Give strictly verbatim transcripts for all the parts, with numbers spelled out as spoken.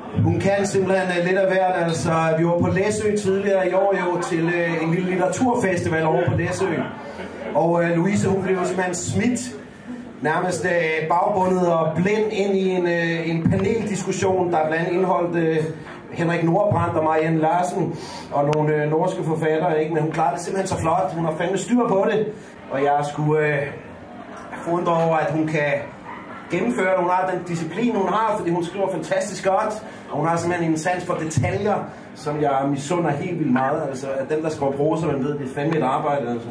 Hun kan simpelthen lidt af hvert. Altså, vi var på Læsø tidligere i år jo til uh, en lille litteraturfestival over på Læsø. Og uh, Louise, hun blev simpelthen smidt, nærmest uh, bagbundet og blind ind i en, uh, en paneldiskussion, der blandt andet indeholdt uh, Henrik Nordbrandt og Marianne Larsen og nogle uh, norske forfattere, ikke? Men hun klarede det simpelthen så flot. Hun har fandme styr på det. Og jeg skulle uh, forundre over, at hun kan gennemføre, hun har den disciplin, hun har, fordi hun skriver fantastisk godt, og hun har simpelthen en sans for detaljer, som jeg misunder helt vildt meget. Altså, at dem, der skriver prosa, man ved, det er fandme et arbejde. Altså.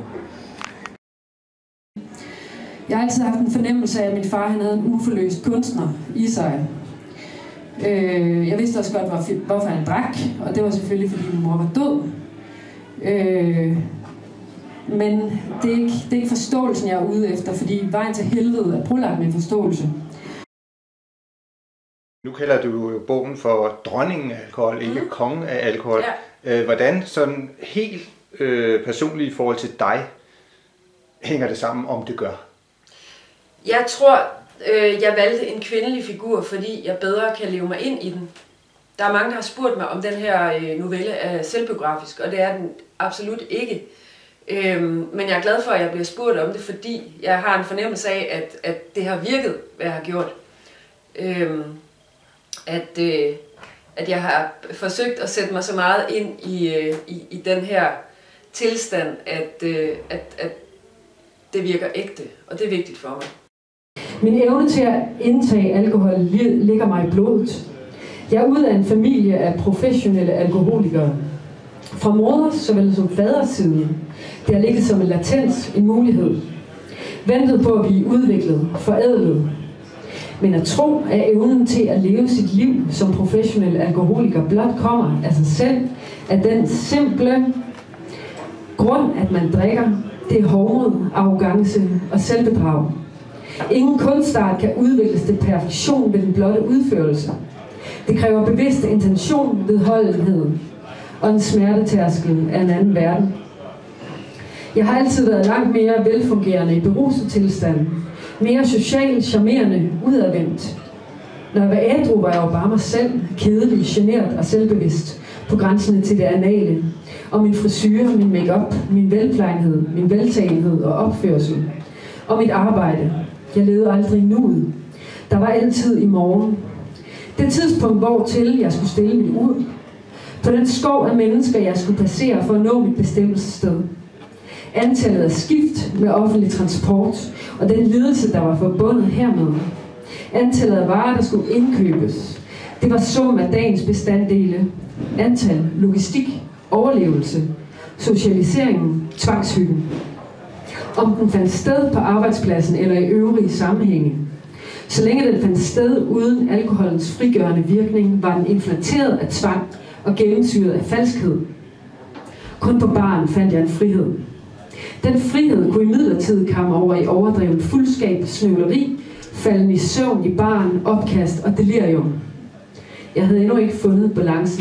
Jeg har altid haft en fornemmelse af, at min far han havde en uforløst kunstner i sig. Øh, jeg vidste også godt, hvorfor han drak, og det var selvfølgelig, fordi min mor var død. Øh, men det er, ikke, det er ikke forståelsen, jeg er ude efter, fordi vejen til helvede er brolagt med forståelse. Nu kalder du jo bogen for dronningen af alkohol, ikke mm. kongen af alkohol. Ja. Hvordan sådan helt øh, personligt i forhold til dig hænger det sammen, om det gør? Jeg tror, øh, jeg valgte en kvindelig figur, fordi jeg bedre kan leve mig ind i den. Der er mange, der har spurgt mig, om den her øh, novelle er selvbiografisk, og det er den absolut ikke. Øhm, men jeg er glad for, at jeg bliver spurgt om det, fordi jeg har en fornemmelse af, at, at det har virket, hvad jeg har gjort. Øhm, at, øh, at jeg har forsøgt at sætte mig så meget ind i, øh, i, i den her tilstand, at, øh, at, at det virker ægte, og det er vigtigt for mig. Min evne til at indtage alkohol ligger mig i blodet. Jeg er ud af en familie af professionelle alkoholikere. Fra moder såvel som faders side. Det har ligget som en latens, en mulighed. Ventet på at blive udviklet, forædlet. Men at tro, at evnen til at leve sit liv som professionel alkoholiker blot kommer af sig selv, af den simple grund, at man drikker, det er hovmod, arrogance og selvbedrag. Ingen kunstart kan udvikles til perfektion ved den blotte udførelse. Det kræver bevidst intention, vedholdenhed og en smertetærskel af en anden verden. Jeg har altid været langt mere velfungerende i beruset tilstand, mere socialt, charmerende, udadvendt. Når jeg var ædru, var jeg jo bare mig selv, kedelig, genert og selvbevidst, på grænsene til det anale, og min frisyre, min make-up, min velplejenhed, min veltalenhed og opførsel, og mit arbejde. Jeg levede aldrig nuet. Der var altid i morgen. Det tidspunkt, hvor til jeg skulle stille mit ud. På den skov af mennesker, jeg skulle passere for at nå mit bestemmelsessted. Antallet af skift med offentlig transport, og den lidelse, der var forbundet hermed. Antallet af varer, der skulle indkøbes. Det var sum af dagens bestanddele. Antal, logistik, overlevelse, socialiseringen, tvangshyggen. Om den fandt sted på arbejdspladsen eller i øvrige sammenhænge. Så længe den fandt sted uden alkoholens frigørende virkning, var den inflateret af tvang og gennemsyret af falskhed. Kun på baren fandt jeg en frihed. Den frihed kunne imidlertid komme over i overdrevet fuldskab, snøvleri, falden i søvn i baren, opkast og delirium. Jeg havde endnu ikke fundet balancen.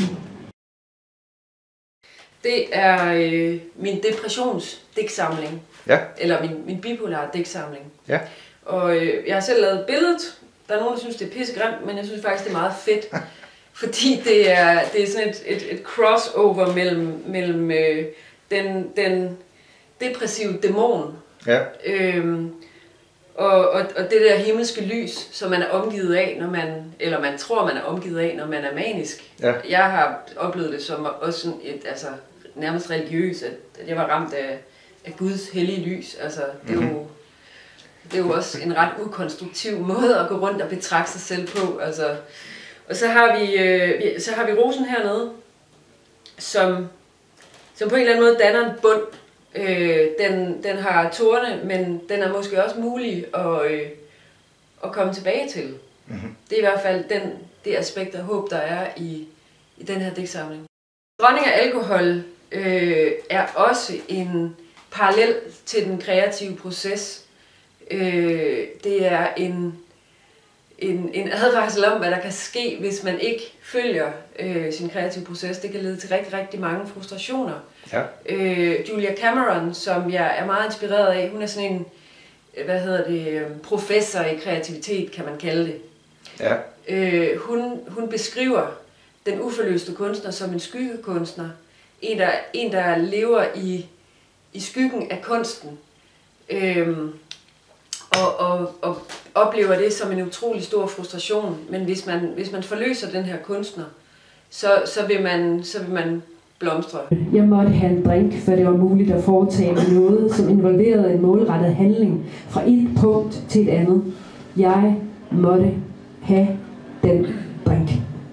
Det er øh, min depressionsdigtsamling. Ja. Eller min, min bipolare digtsamling. Ja. Og øh, jeg har selv lavet billedet. Der er nogen, der synes, det er pissegrimt, men jeg synes faktisk, det er meget fedt. Fordi det er, det er sådan et, et, et crossover mellem, mellem øh, den, den depressive dæmon ja. øhm, og, og, og det der himmelske lys, som man er omgivet af, når man, eller man tror, man er omgivet af, når man er manisk. Ja. Jeg har oplevet det som også sådan et, altså, nærmest religiøst, at, at jeg var ramt af, af Guds hellige lys. Altså, det er jo mm-hmm. Det er jo også en ret ukonstruktiv måde at gå rundt og betragte sig selv på. Altså. Og så har vi, øh, så har vi rosen hernede, som, som på en eller anden måde danner en bund. Øh, den, den har torne, men den er måske også mulig at, øh, at komme tilbage til. Mm-hmm. Det er i hvert fald den, det aspekt af håb, der er i, i den her digtsamling. Dronning af alkohol øh, er også en parallel til den kreative proces. Øh, det er en, en, en advarsel om, hvad der kan ske, hvis man ikke følger øh, sin kreative proces. Det kan lede til rigtig, rigtig mange frustrationer. Ja. Øh, Julia Cameron, som jeg er meget inspireret af, hun er sådan en, hvad hedder det, professor i kreativitet, kan man kalde det. Ja. Øh, hun, hun beskriver den uforløste kunstner som en skyggekunstner. En, der, en, der lever i, i skyggen af kunsten. Øhm, og, og, og oplever det som en utrolig stor frustration. Men hvis man, hvis man forløser den her kunstner, så, så, vil man, så vil man blomstre. Jeg måtte have en drink, for det var muligt at foretage noget, som involverede en målrettet handling fra et punkt til et andet. Jeg måtte have den drink.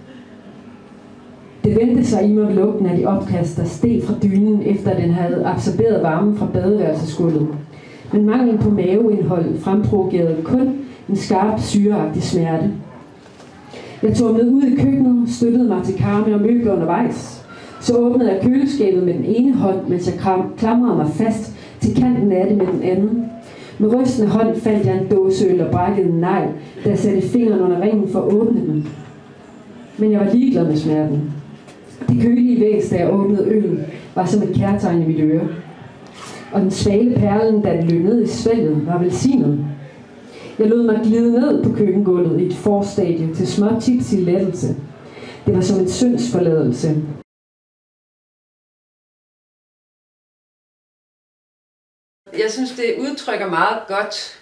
Det vendte sig i mig ved lugten af de opkast, der steg fra dynen, efter den havde absorberet varmen fra badeværelsesgulvet. Men manglen på maveindhold fremprovokerede kun en skarp, syreagtig smerte. Jeg tog med ud i køkkenet, støttede mig til karme og møbler undervejs. Så åbnede jeg køleskabet med den ene hånd, mens jeg klamrede mig fast til kanten af det med den anden. Med rystende hånd fandt jeg en dåse øl og brækkede en negl, da jeg satte fingeren under ringen for at åbne den. Men jeg var ligeglad med smerten. Det kølige væs, da jeg åbnede øllen, var som et kærtegn i mit øre. Og den svale perlen, da den løb ned i svælget, var velsignet. Jeg lod mig glide ned på køkkengulvet i et forstadie til små tips i lettelse. Det var som en syndsforladelse. Jeg synes, det udtrykker meget godt,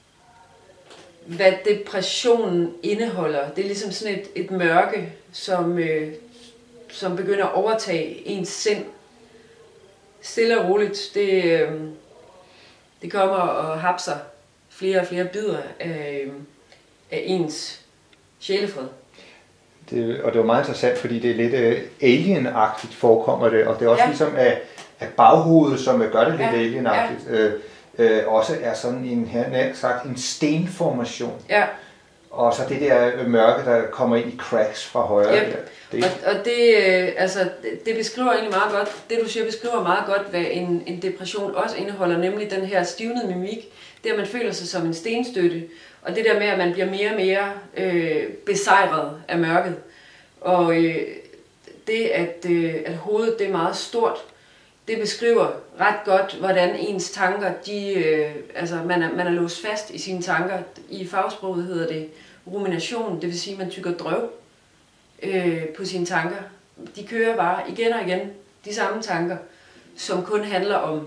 hvad depressionen indeholder. Det er ligesom sådan et, et mørke, som, øh, som begynder at overtage ens sind. Stille og roligt. Det, øh, det kommer og hapser flere og flere bidder af, af ens sjælefred. Det, og det var meget interessant, fordi det er lidt uh, alien-agtigt forekommer det, og det er også ja. ligesom at, at baghovedet, som gør det lidt ja. alien-agtigt, ja. øh, øh, også er sådan en, her sagt, en stenformation. Ja. Og så det der mørke, der kommer ind i cracks fra højre. Yep. Der. Det. Og, og det, øh, altså, det, det beskriver egentlig meget godt, det du siger beskriver meget godt, hvad en, en depression også indeholder, nemlig den her stivnede mimik, det at man føler sig som en stenstøtte, og det der med, at man bliver mere og mere øh, besejret af mørket. Og øh, det, at, øh, at hovedet det er meget stort, det beskriver ret godt, hvordan ens tanker, de, øh, altså man er, man er låst fast i sine tanker. I fagsproget hedder det rumination, det vil sige, at man tykker drøv øh, på sine tanker. De kører bare igen og igen, de samme tanker, som kun handler om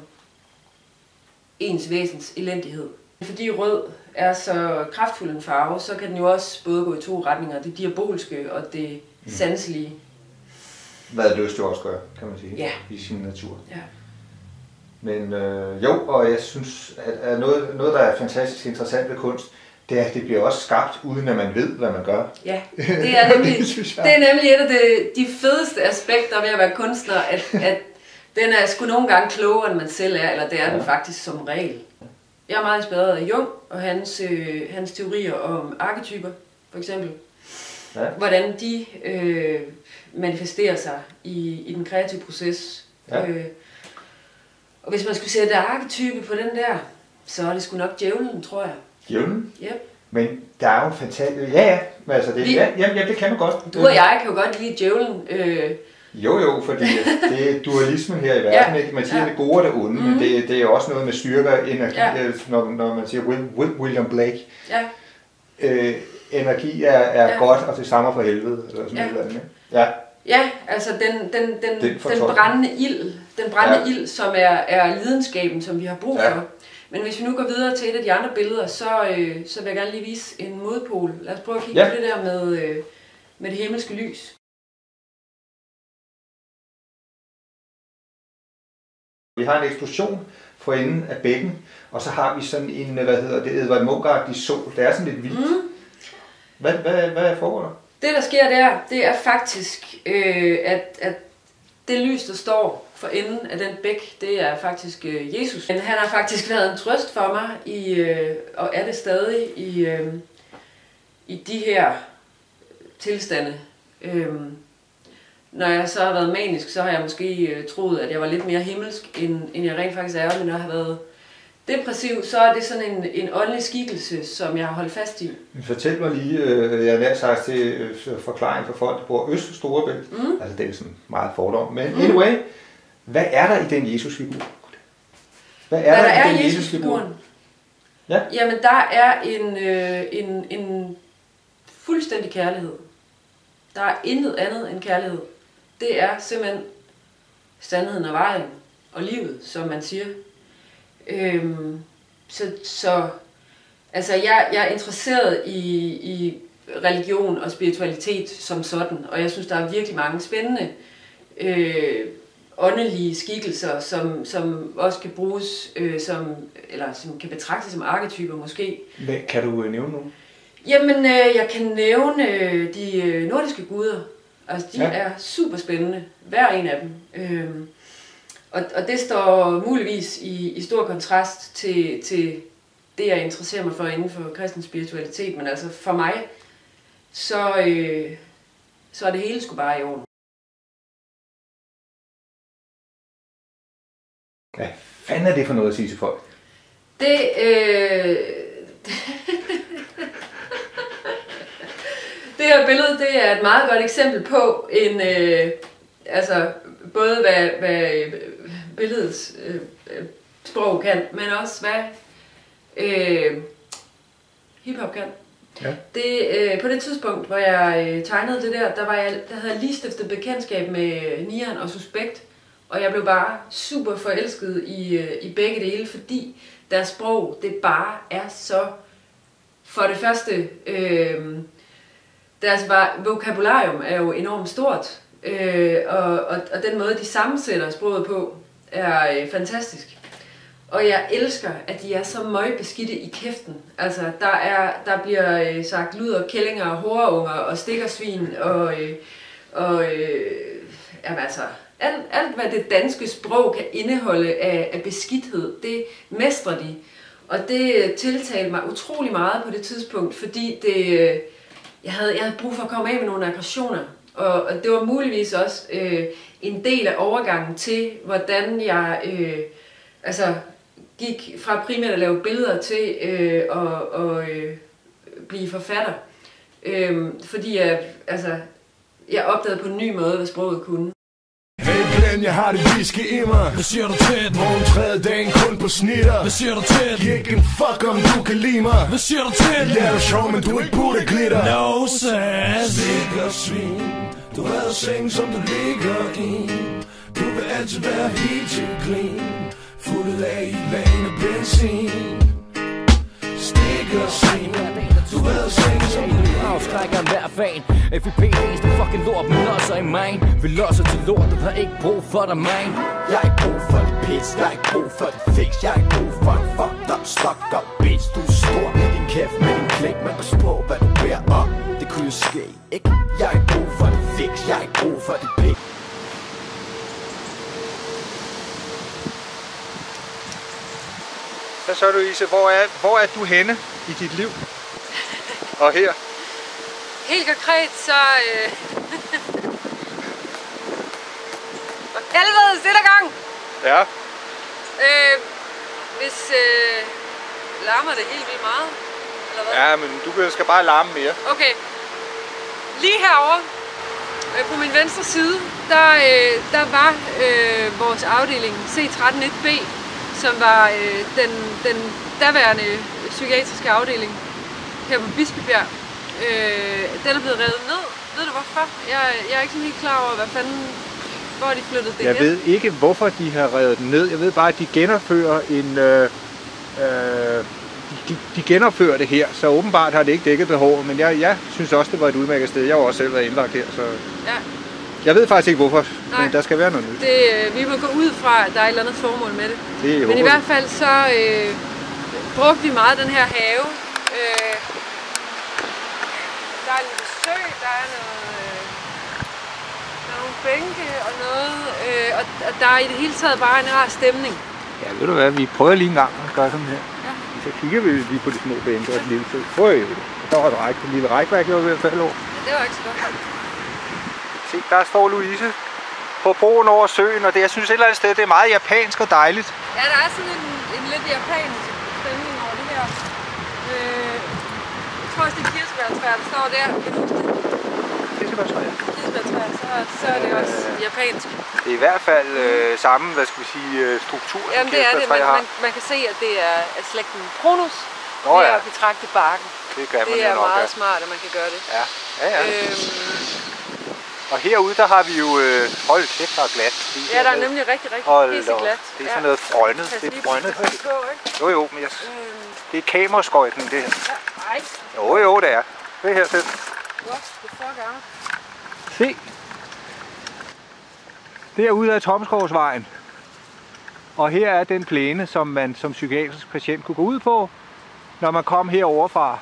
ens væsens elendighed. Fordi rød er så kraftfuld en farve, så kan den jo også både gå i to retninger, det diabolske og det sanselige. Hvad lyst jo også gør, kan man sige, ja. i sin natur. Ja. Men øh, jo, og jeg synes, at, at noget, noget, der er fantastisk interessant ved kunst, det er, at det bliver også skabt, uden at man ved, hvad man gør. Ja, det er nemlig, det, det er nemlig et af de, de fedeste aspekter ved at være kunstner, at, at den er sgu nogle gange klogere, end man selv er, eller det er ja. den faktisk som regel. Jeg er meget inspireret af Jung og hans, øh, hans teorier om arketyper, for eksempel. Ja. Hvordan de øh, manifesterer sig i, i den kreative proces. Ja. Øh, og hvis man skulle sætte arketype på den der, så er det sgu nok djævlen, tror jeg. Djævlen? Yep. Men der er jo en fantastisk... Ja, ja. Men altså, det, ja, ja, ja, det kan man godt. Du og jeg kan jo godt lide djævlen. Øh, Jo, jo, fordi det er dualismen her i verden, ja. ikke? Man siger ja. det gode og det onde, mm. men det, det er også noget med styrke og energi, ja. når, når man siger William Blake. Ja. Øh, energi er, er ja. godt, og det samme for helvede, eller sådan ja. noget andet. Ja. Ja, altså den, den, den, den, den brændende ild, den brændende ja. ild, som er, er lidenskaben, som vi har brug for. Ja. Men hvis vi nu går videre til et af de andre billeder, så, øh, så vil jeg gerne lige vise en modpol. Lad os prøve at kigge ja. på det der med, øh, med det himmelske lys. Vi har en eksplosion for enden af bækken, og så har vi sådan en, hvad hedder det, Edvard Munch-agtig sol. Det er sådan lidt vildt. Mm. Hvad, hvad, hvad foregår der? Det, der sker der, det er faktisk, øh, at, at det lys, der står for enden af den bæk, det er faktisk øh, Jesus. Men han har faktisk været en trøst for mig, i, øh, og er det stadig, i, øh, i de her tilstande. Øh, Når jeg så har været manisk, så har jeg måske troet, at jeg var lidt mere himmelsk, end, end jeg rent faktisk er. Men når jeg har været depressiv, så er det sådan en, en åndelig skikkelse, som jeg har holdt fast i. Fortæl mig lige, øh, jeg har nær sagt til forklaring for folk, der bor øst for Storebælt. Mm. Altså det er sådan meget fordom. Men mm. anyway, hvad er der i den Jesus-figur? Hvad er hvad der, der i er den Jesus-figuren? Ja? Jamen der er en, øh, en, en fuldstændig kærlighed. Der er intet andet end kærlighed. Det er simpelthen sandheden og vejen og livet, som man siger. Øhm, så, så altså jeg, jeg er interesseret i, i religion og spiritualitet som sådan, og jeg synes, der er virkelig mange spændende øh, åndelige skikkelser, som, som også kan bruges øh, som, eller som kan betragtes som arketyper måske. Hvad, kan du nævne nogen? Jamen, øh, jeg kan nævne øh, de øh, nordiske guder. Altså, de ja. er super spændende, hver en af dem. Øhm, og, og det står muligvis i, i stor kontrast til, til det, jeg interesserer mig for inden for kristen spiritualitet. Men altså, for mig, så, øh, så er det hele sgu bare i orden. Hvad fanden er det for noget at sige til folk? Det, øh... det her billede, det er et meget godt eksempel på en, øh, altså både hvad, hvad billedets øh, sprog kan, men også hvad øh, hiphop kan. Ja. Det, øh, på det tidspunkt, hvor jeg øh, tegnede det der, der, var jeg, der havde jeg lige stiftet bekendtskab med Nian og Suspekt, og jeg blev bare super forelsket i, øh, i begge dele, fordi deres sprog, det bare er så, for det første, øh, deres vokabularium er jo enormt stort, øh, og, og, og den måde, de sammensætter sproget på, er øh, fantastisk. Og jeg elsker, at de er så møgbeskidte i kæften. Altså, der, er, der bliver øh, sagt luder, kællinger, horeunger og stikkersvin, og, øh, og øh, jamen, altså, alt, alt, hvad det danske sprog kan indeholde af, af beskidthed, det mestrer de. Og det tiltalte mig utrolig meget på det tidspunkt, fordi det... Øh, Jeg havde, jeg havde brug for at komme af med nogle aggressioner, og, og det var muligvis også øh, en del af overgangen til, hvordan jeg øh, altså, gik fra primært at lave billeder til øh, at og, øh, blive forfatter. Øh, fordi jeg, altså, jeg opdagede på en ny måde, hvad sproget kunne. Hey Glenn, jeg har det whisky i mig. Hvad siger du til det? Morgen tredje dagen kun på snitter. Hvad siger du til det? Giv ikke en fuck om du kan lide mig. Hvad siger du til det? Jeg er sjov, men du ikke burde glitter. No sass. Stikker svin. Du har seng, som du ligger i. Du vil altid være helt til clean. Fuld af i lagen af benzin. Stikker svin. Du har seng, som du ligger i. Afskrækker enhver fan. F I P D's det fucking lort, men også i mig. Vi losser til lort, du har ikke brug for dig, man. Jeg er ikke brug for det pis, jeg er ikke brug for det fix. Jeg er ikke brug for en fucked up, stuck up bitch. Du er stor, din kæft med din klik, men pas på, hvad du bærer op. Det kunne jo ske, ikke? Jeg er ikke brug for det fix, jeg er ikke brug for det pis. Hvad så, Louise? Hvor er, hvor er du henne i dit liv? Og her? Helt konkret, så... Øh... For helvede, stille gang! Ja. Øh, hvis... Øh... Larmer det helt vildt meget? Eller hvad? Ja, men du skal bare larme mere. Okay. Lige herovre, øh, på min venstre side, der, øh, der var øh, vores afdeling C tretten et B, som var øh, den, den daværende psykiatriske afdeling her på Bispebjerg. Øh, den er blevet revet ned. Ved du hvorfor? Jeg, jeg er ikke sådan helt klar over, hvad fanden, hvor de flyttede det Jeg hen. ved ikke, hvorfor de har revet den ned. Jeg ved bare, at de genopfører en... Øh, øh, de, de genopfører det her, så åbenbart har det ikke dækket behovet. Men jeg, jeg synes også, det var et udmærket sted. Jeg har også selv været indlagt her, så... Ja. Jeg ved faktisk ikke, hvorfor, Nej. men der skal være noget nyt. Det, øh, vi må gå ud fra, at der er et eller andet formål med det. det men i hvert fald så øh, brugte vi meget den her have. Øh, Der er en lille sø, der er noget, øh, der er nogle bænke og noget, øh, og, og der er i det hele taget bare en rar stemning. Ja, ved du hvad, vi prøver lige en gang at gøre sådan her. Ja. Så kigger vi lige på de små bænke og den lille sø. Prøv, der var et ræk, en lille rækværk, jeg var ved at falde over. Ja, det var ikke så godt. Se, der står Louise på broen over søen, og det, jeg synes et eller andet sted, det er meget japansk og dejligt. Ja, der er sådan en, en lidt japansk stemning over det her. Øh, jeg tror også, det er kirsebærtræer, der står der. Kirsebærtræer? Kirsebærtræer, så, så er det også japansk. Det er i hvert fald øh, samme, hvad skal vi sige, struktur, Jamen, som det er det. Man, har. man, man kan se, at det er af slægten Pronus. Nå, ja. Det er at betragte barken. Det, kan det man er nok, meget ja. smart, at man kan gøre det. Ja, ja, ja. Øhm, Og herude, der har vi jo... Øh, hold kæft, der er glat. Ja, der er nemlig rigtig, rigtig glat. Det er sådan noget frøjnet. Det er frøjnet. Jo, jo, men jeg... det er kameraskøjtning, det her. Nej. Jo, jo, det er. Det her selv. Hvor? Det er for gammel. Se. Derude er Tomskovsvejen. Og her er den plæne, som man som psykiatrisk patient kunne gå ud på, når man kom herover fra.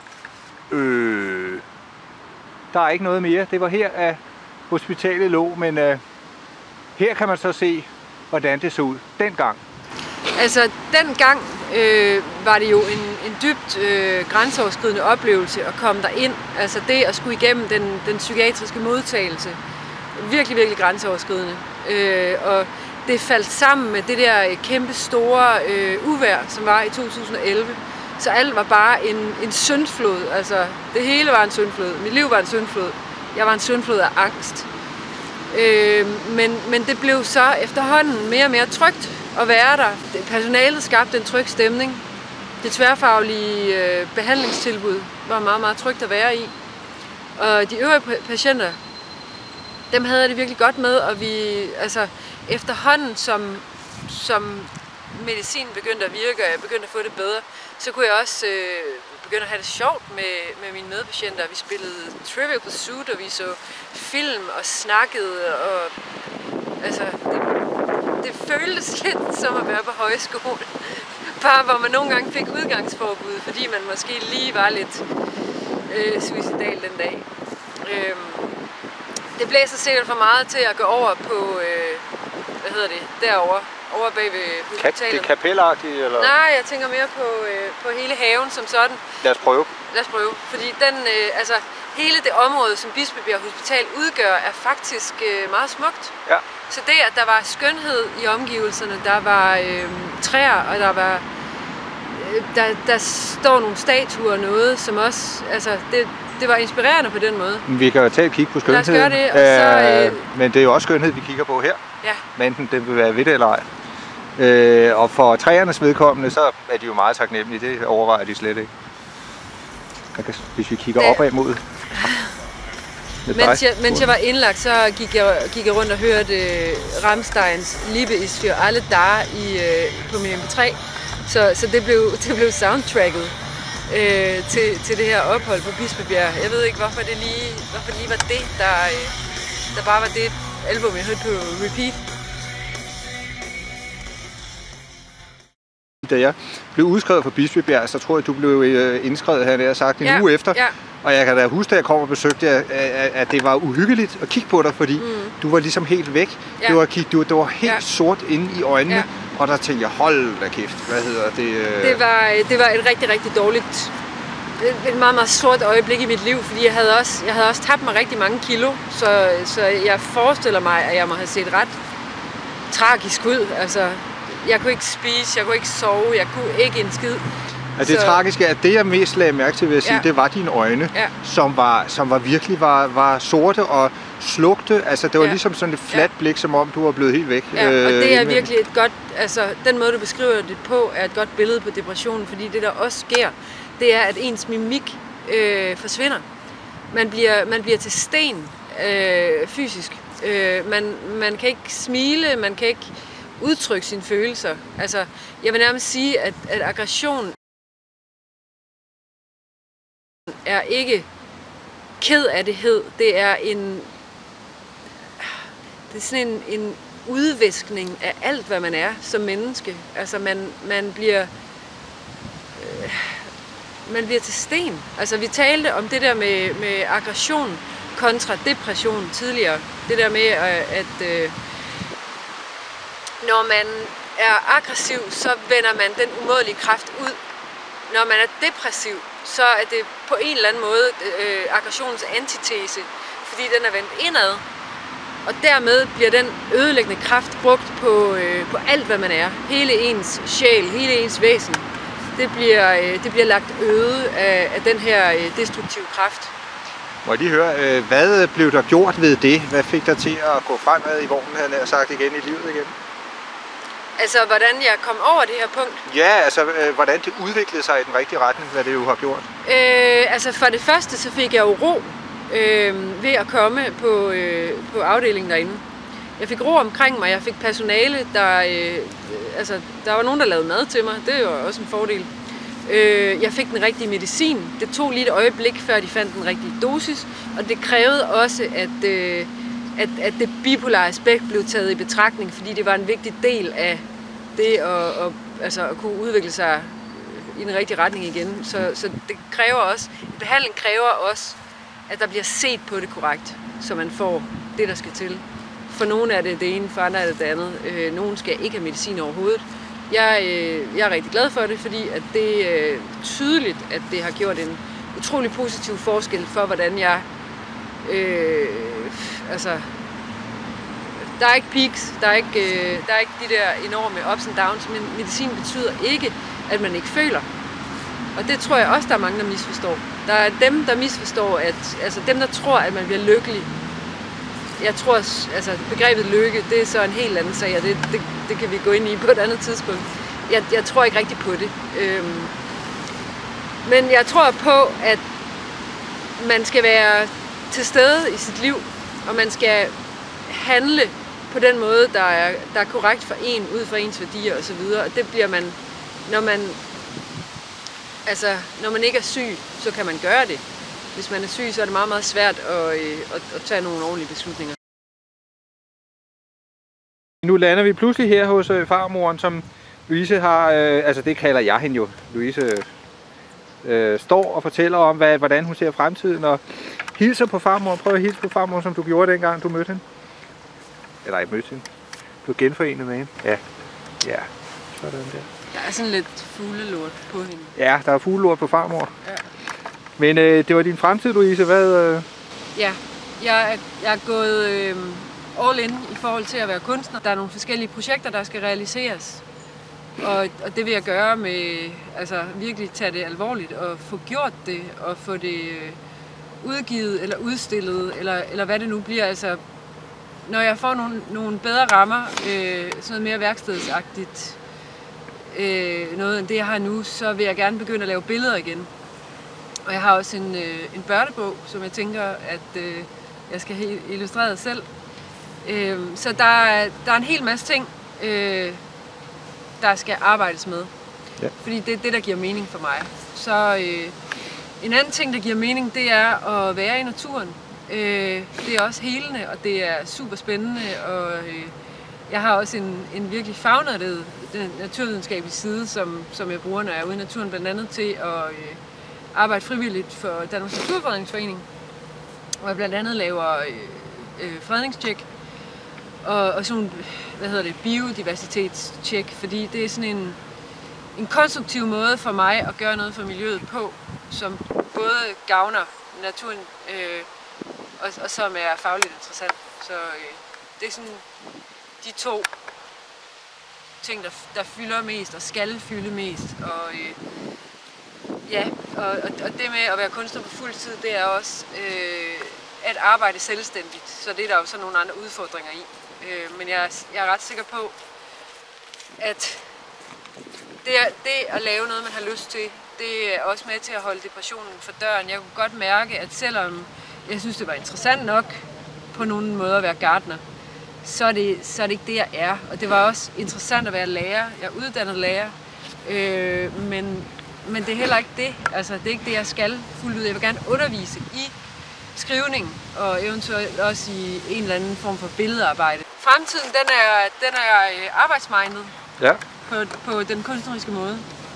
Øh, der er ikke noget mere. Det var her, at hospitalet lå, men øh, her kan man så se, hvordan det så ud dengang. Altså, dengang øh, var det jo en, en dybt øh, grænseoverskridende oplevelse at komme derind. Altså det at skulle igennem den, den psykiatriske modtagelse. Virkelig, virkelig grænseoverskridende. Øh, og det faldt sammen med det der kæmpe store øh, uvejr, som var i to tusind og elleve. Så alt var bare en, en syndflod. Altså, det hele var en syndflod. Mit liv var en syndflod. Jeg var en syndflod af angst. Øh, men, men det blev så efterhånden mere og mere trygt at være der. Personalet skabte en tryg stemning. Det tværfaglige øh, behandlingstilbud var meget, meget trygt at være i. Og de øvrige patienter, dem havde jeg det virkelig godt med, og vi, altså, efterhånden som, som medicin begyndte at virke, og jeg begyndte at få det bedre, så kunne jeg også øh, begynde at have det sjovt med, med mine medpatienter. Vi spillede Trivial Pursuit, og vi så film og snakkede, og altså, det, det føltes lidt som at være på højskole. Bare hvor man nogle gange fik udgangsforbud, fordi man måske lige var lidt øh, suicidal den dag. Øh, det blæser sikkert for meget til at gå over på, øh, hvad hedder det, derovre, over bag ved hospitalet. Det er kapelagtigt, eller? Nej, jeg tænker mere på, øh, på hele haven som sådan. Lad os prøve. Lad os prøve, fordi den, øh, altså, hele det område, som Bispebjerg Hospital udgør, er faktisk øh, meget smukt. Ja. Så det, at der var skønhed i omgivelserne, der var øh, træer, og der var, øh, der, der står nogle statuer og noget, som også, altså, det, det var inspirerende på den måde. Vi kan jo tage et kig på skønheden. Lad os gøre det, og så, øh... Men det er jo også skønhed, vi kigger på her. Ja. Men enten det vil være ved det eller ej. Øh, og for træernes vedkommende, så er de jo meget taknemmelige. Det overvejer de slet ikke. Hvis vi kigger opad mod. Mens jeg, mens jeg var indlagt, så gik jeg, gik jeg rundt og hørte uh, Rammsteins Liebe ist für alle da i, uh, på min M P tre. Så, så det, blev, det blev soundtracket uh, til, til det her ophold på Bispebjerg. Jeg ved ikke, hvorfor det lige, hvorfor lige var det, der, uh, der bare var det album, jeg hørte på repeat. Da jeg blev udskrevet fra Bispebjerg, så tror jeg, du blev indskrevet, havde jeg sagt, en ja, uge efter. Ja. Og jeg kan da huske, da jeg kom og besøgte jer, at det var uhyggeligt at kigge på dig, fordi mm. du var ligesom helt væk. Ja. Det, var, du, det var helt ja. sort inde i øjnene, ja. og der tænkte jeg, hold da kæft, hvad hedder det? Det var, det var et rigtig, rigtig dårligt, et meget, meget sort øjeblik i mit liv, fordi jeg havde også, jeg havde også tabt mig rigtig mange kilo, så, så jeg forestiller mig, at jeg må have set ret tragisk ud. Altså, jeg kunne ikke spise, jeg kunne ikke sove, jeg kunne ikke en skid. Altså, det så... tragiske er, at det jeg mest lagde mærke til, vil jeg sige, ja. det var dine øjne, ja. som, var, som var virkelig var, var sorte og slugte. Altså, det var ja. ligesom sådan et fladt ja. blik, som om du var blevet helt væk. Ja, og det er virkelig et godt, altså den måde du beskriver det på, er et godt billede på depressionen, fordi det der også sker, det er, at ens mimik øh, forsvinder. Man bliver, man bliver til sten øh, fysisk. Øh, man, man kan ikke smile, man kan ikke udtrykke sine følelser. Altså, jeg vil nærmest sige, at, at aggression er ikke ked af dethed. Det er en, det er sådan en, en udviskning af alt, hvad man er som menneske. Altså, man, man bliver øh, man bliver til sten. Altså, vi talte om det der med, med aggression kontra depression tidligere. Det der med, at øh, når man er aggressiv, så vender man den umådelige kraft ud. Når man er depressiv, så er det på en eller anden måde øh, aggressionens antitese, fordi den er vendt indad. Og dermed bliver den ødelæggende kraft brugt på, øh, på alt, hvad man er. Hele ens sjæl, hele ens væsen. Det bliver, øh, det bliver lagt øde af, af den her øh, destruktive kraft. Må jeg lige høre, øh, hvad blev der gjort ved det? Hvad fik dig til at gå fremad i vognen, havde jeg sagt, igen i livet igen? Altså, hvordan jeg kom over det her punkt? Ja, altså, øh, hvordan det udviklede sig i den rigtige retning, hvad det jo har gjort? Øh, altså, for det første, så fik jeg jo ro. øh, ved at komme på, øh, på afdelingen derinde. Jeg fik ro omkring mig, jeg fik personale, der, øh, altså, der var nogen, der lavede mad til mig, det var også en fordel. Øh, jeg fik den rigtige medicin, det tog lige et øjeblik, før de fandt den rigtige dosis, og det krævede også, at, øh, at, at det bipolare aspekt blev taget i betragtning, fordi det var en vigtig del af det at, at, altså, at kunne udvikle sig i den rigtige retning igen. Så, så det kræver også, behandling kræver også, at der bliver set på det korrekt, så man får det, der skal til. For nogle er det det ene, for andre er det det andet. Øh, nogle skal ikke have medicin overhovedet. Jeg, øh, jeg er rigtig glad for det, fordi at det er øh, tydeligt, at det har gjort en utrolig positiv forskel for, hvordan jeg... Øh, altså, der er ikke peaks, der er ikke, øh, der er ikke de der enorme ups and downs, men medicin betyder ikke, at man ikke føler. Og det tror jeg også, der er mange, der misforstår. Der er dem, der misforstår, at, altså dem, der tror, at man bliver lykkelig. Jeg tror, altså begrebet lykke, det er så en helt anden sag, og det, det, det kan vi gå ind i på et andet tidspunkt. Jeg, jeg tror ikke rigtig på det. Øhm, men jeg tror på, at man skal være til stede i sit liv, og man skal handle på den måde, der er, der er korrekt for en, ud fra ens værdier osv. Og det bliver man, når man, altså, når man ikke er syg, så kan man gøre det. Hvis man er syg, så er det meget, meget svært at, at, at tage nogle ordentlige beslutninger. Nu lander vi pludselig her hos øh, farmoren, som Louise har, øh, altså det kalder jeg hende jo. Louise øh, står og fortæller om, hvad, hvordan hun ser fremtiden, og hilser på farmoren. Prøv at hilse på farmoren, som du gjorde dengang, du mødte hende. Eller ikke mødte hende. Du er genforenet med hende. Ja, ja, sådan der. Der er sådan lidt fuglelort på hende. Ja, der er fuglelort på farmor. Ja. Men øh, det var din fremtid, Louise. Hvad? Øh... Ja, jeg er, jeg er gået øh, all in i forhold til at være kunstner. Der er nogle forskellige projekter, der skal realiseres. Og, og det vil jeg gøre med, altså virkelig tage det alvorligt og få gjort det og få det øh, udgivet eller udstillet eller, eller hvad det nu bliver. Altså, når jeg får nogle, nogle bedre rammer, øh, sådan noget mere værkstedsagtigt, øh, noget end det jeg har nu, så vil jeg gerne begynde at lave billeder igen. Og jeg har også en, øh, en børnebog, som jeg tænker, at øh, jeg skal have illustreret selv. Øh, så der er, der er en hel masse ting, øh, der skal arbejdes med. Ja. Fordi det er det, der giver mening for mig. Så øh, en anden ting, der giver mening, det er at være i naturen. Øh, det er også helende, og det er super spændende. Og øh, jeg har også en, en virkelig fagnørdet naturvidenskabelig side, som, som jeg bruger, når jeg er ude i naturen, blandt andet til at øh, arbejde frivilligt for Danmarks Naturfredningsforening, hvor jeg blandt andet laver øh, øh, fredningstjek og, og sådan, hvad hedder det, biodiversitetstjek, fordi det er sådan en, en konstruktiv måde for mig at gøre noget for miljøet på, som både gavner naturen øh, og, og som er fagligt interessant. Så øh, det er sådan de to ting, der, der fylder mest og skal fylde mest. Og øh, ja, og, og det med at være kunstner på fuld tid, det er også øh, at arbejde selvstændigt. Så det er der jo så nogle andre udfordringer i. Øh, men jeg, jeg er ret sikker på, at det, det at lave noget, man har lyst til, det er også med til at holde depressionen for døren. Jeg kunne godt mærke, at selvom jeg synes, det var interessant nok på nogle måder at være gartner, så er, det, så er det ikke det, jeg er. Og det var også interessant at være lærer. Jeg er uddannet lærer, øh, men, men det er heller ikke det. Altså, det er ikke det, jeg skal fuldt ud. Jeg vil gerne undervise i skrivning og eventuelt også i en eller anden form for billedarbejde. Fremtiden, den er, den er arbejdsmindet, ja, på, på den kunstneriske måde.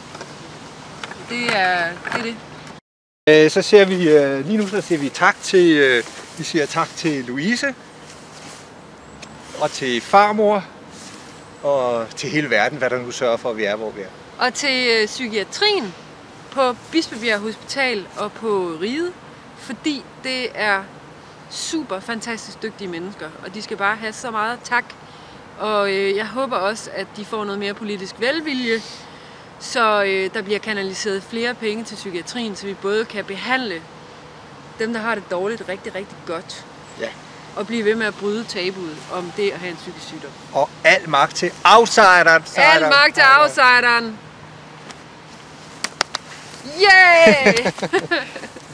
Det er det. Er det. Så ser vi lige nu, så siger vi tak til, vi siger tak til Louise og til farmor og til hele verden, hvad der nu sørger for, at vi er, hvor vi er. Og til øh, psykiatrien på Bispebjerg Hospital og på Riget, fordi det er super fantastisk dygtige mennesker, og de skal bare have så meget tak. Og øh, jeg håber også, at de får noget mere politisk velvilje, så øh, der bliver kanaliseret flere penge til psykiatrien, så vi både kan behandle dem, der har det dårligt, rigtig, rigtig godt. Ja. Og blive ved med at bryde tabuet om det at have en psykisk sygdom. Og al magt til outsideren. Al magt til outsideren. Yeah!